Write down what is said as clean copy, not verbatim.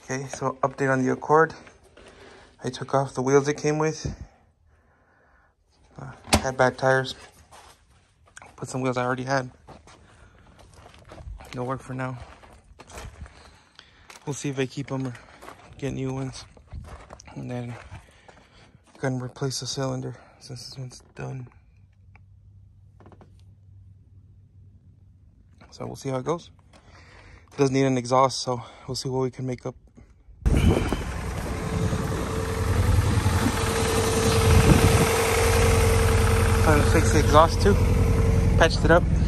Okay, so update on the Accord. I took off the wheels it came with. Had bad tires. Put some wheels I already had. No work for now. We'll see if I keep them or get new ones. And then gonna replace the cylinder since this one's done. So we'll see how it goes. It does need an exhaust, so we'll see what we can make up. Time to fix the exhaust too. Patched it up.